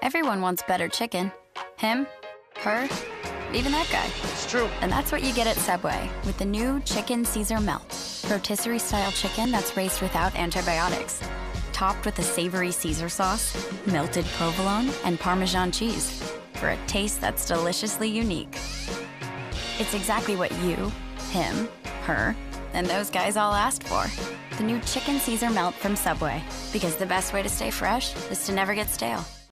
Everyone wants better chicken. Him, her, even that guy. It's true. And that's what you get at Subway with the new Chicken Caesar Melt. Rotisserie-style chicken that's raised without antibiotics. Topped with a savory Caesar sauce, melted provolone, and Parmesan cheese for a taste that's deliciously unique. It's exactly what you, him, her, and those guys all asked for. The new Chicken Caesar Melt from Subway. Because the best way to stay fresh is to never get stale.